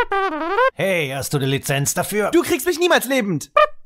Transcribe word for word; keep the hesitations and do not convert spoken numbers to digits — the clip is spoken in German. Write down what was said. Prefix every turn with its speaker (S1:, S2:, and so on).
S1: Hey, hast du eine Lizenz dafür?
S2: Du kriegst mich niemals lebend.